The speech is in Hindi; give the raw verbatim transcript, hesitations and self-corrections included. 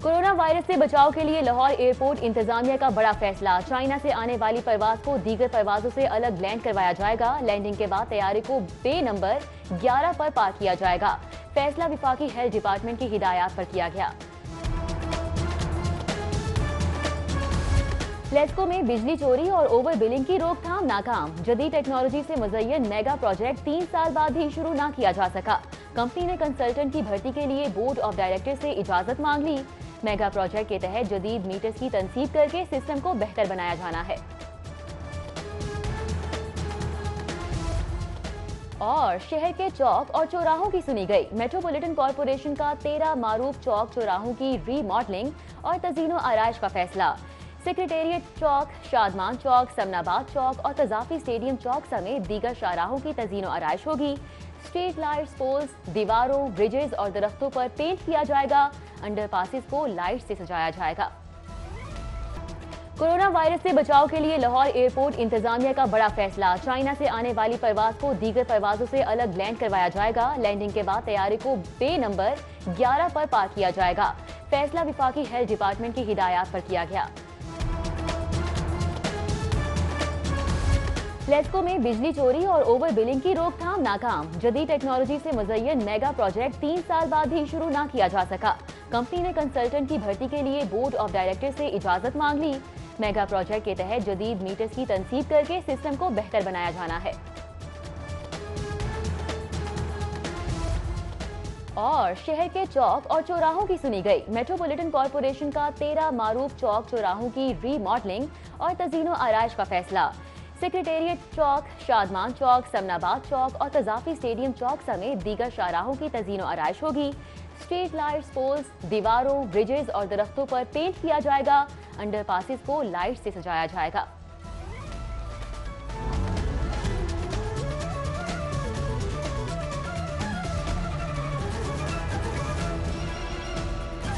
कोरोना वायरस से बचाव के लिए लाहौर एयरपोर्ट इंतजामिया का बड़ा फैसला। चाइना से आने वाली परवाज को दीगर परवाजों से अलग लैंड करवाया जाएगा। लैंडिंग के बाद तैयारी को बे नंबर ग्यारह पर पार्क किया जाएगा। फैसला विफाकी हेल्थ डिपार्टमेंट की हिदायत पर किया गया। लेस्को में बिजली चोरी और ओवर बिलिंग की रोकथाम नाकाम। जदीद टेक्नोलॉजी से मुज़य्यन मेगा प्रोजेक्ट तीन साल बाद भी शुरू न किया जा सका। कंपनी ने कंसल्टेंट की भर्ती के लिए बोर्ड ऑफ डायरेक्टर से इजाजत मांग ली। मेगा प्रोजेक्ट के तहत जदीद मीटर्स की तनसीब करके सिस्टम को बेहतर बनाया जाना है। और शहर के चौक और चौराहों की सुनी गई। मेट्रोपॉलिटन कॉरपोरेशन का तेरह मारूफ चौक चौराहों की रीमॉडलिंग और तज़ीनो आराइश का फैसला। सेक्रेटेरिएट चौक, शादमान चौक, समनाबाद चौक और तजाफी स्टेडियम चौक समेत दीगर शाहराहों की तज़ीनो आराइश होगी। स्ट्रीट लाइट्स, पोल्स, दीवारों, ब्रिजेस और दरख्तों पर पेंट किया जाएगा। अंडरपासेस को लाइट से सजाया जाएगा। कोरोना वायरस से बचाव के लिए लाहौर एयरपोर्ट इंतजामिया का बड़ा फैसला। चाइना से आने वाली परवाज को दीगर परवाजों से अलग लैंड करवाया जाएगा। लैंडिंग के बाद तैयारी को बे नंबर ग्यारह पर पार्क किया जाएगा। फैसला विफाकी हेल्थ डिपार्टमेंट की हिदायत पर किया गया। लेस्को में बिजली चोरी और ओवर बिलिंग की रोकथाम नाकाम। जदीद टेक्नोलॉजी से मुज़य्यन मेगा प्रोजेक्ट तीन साल बाद भी शुरू न किया जा सका। कंपनी ने कंसल्टेंट की भर्ती के लिए बोर्ड ऑफ डायरेक्टर से इजाजत मांग ली। मेगा प्रोजेक्ट के तहत जदीद मीटर्स की तनसीब करके सिस्टम को बेहतर बनाया जाना है। और शहर के चौक और चौराहों की सुनी गई। मेट्रोपॉलिटन कॉरपोरेशन का तेरह मारूफ चौक चौराहों की रीमॉडलिंग और तज़ीनो आराइश का फैसला। सेक्रेटेरिएट चौक, शादमान चौक, समनाबाद चौक और तजाफी स्टेडियम चौक समेत दीगर शाहराहों की तज़ीनो आराइश होगी। स्ट्रीट लाइट्स, पोल्स, दीवारों, ब्रिजेस और दरख्तों पर पेंट किया जाएगा। अंडरपासेस को लाइट से सजाया जाएगा।